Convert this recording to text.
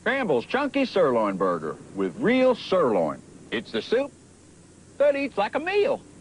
Campbell's Chunky Sirloin Burger with real sirloin. It's the soup that eats like a meal.